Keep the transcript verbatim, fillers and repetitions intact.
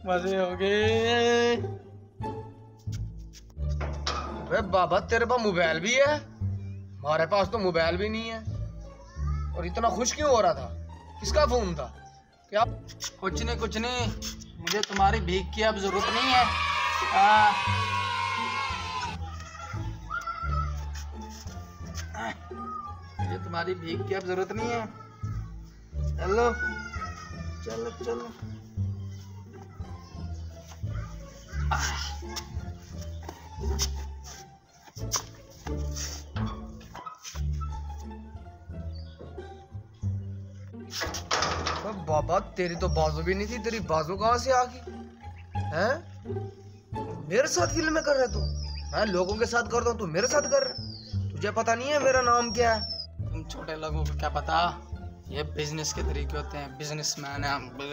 मजे हो गए। अरे बाबा तेरे पास मोबाइल भी है, हमारे पास तो मोबाइल भी नहीं है। और इतना खुश क्यों हो रहा था? किसका फोन था? क्या? कुछ नहीं कुछ नहीं, मुझे तुम्हारी भीख की अब जरूरत नहीं है। आ, मुझे तुम्हारी भीख की अब जरूरत नहीं है। चलो चलो चलो। बाबा तेरी तो बाजू भी नहीं थी, तेरी बाजू कहाँ से आ गई? हैं? मेरे साथ फिल्में कर रहे तू? मैं लोगों के साथ करता हूँ, तू मेरे साथ कर रहे? तुझे पता नहीं है मेरा नाम क्या है? तुम छोटे लोगों को क्या पता, ये बिजनेस के तरीके होते हैं, बिजनेसमैन है हम।